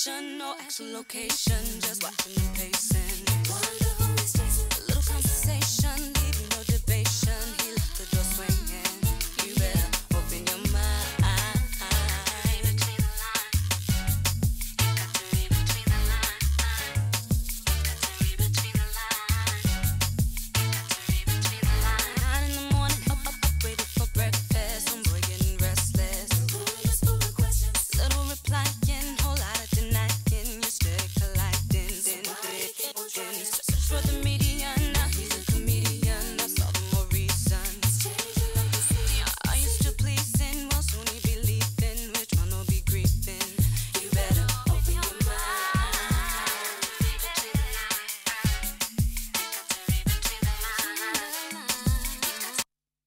station, no actual location, just watching them pacing. Wonder who is chasing. A little conversation, leaving no debation. He left the door swinging. You better open your mind. Between the lines, you got to read between the lines. You got to read between the lines. You got to read between the lines. 9 in the morning, up, waiting for breakfast. Homeboy getting restless. Clueless full of questions. Little replying, whole lot of denying. You steady colliding, search for the median. Now he's a comedian. That's all the more reasons. Are you still pleasing? Well, soon he be leaving. Which one will be grieving? You better open your mind. Read between the lines. You got to read between the lines.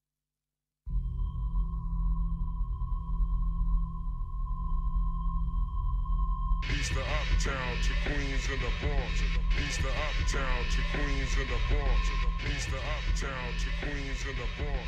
East to uptown to Queens in the Bronx. East to uptown to Queens in the Bronx. East to uptown to Queens in the Bronx.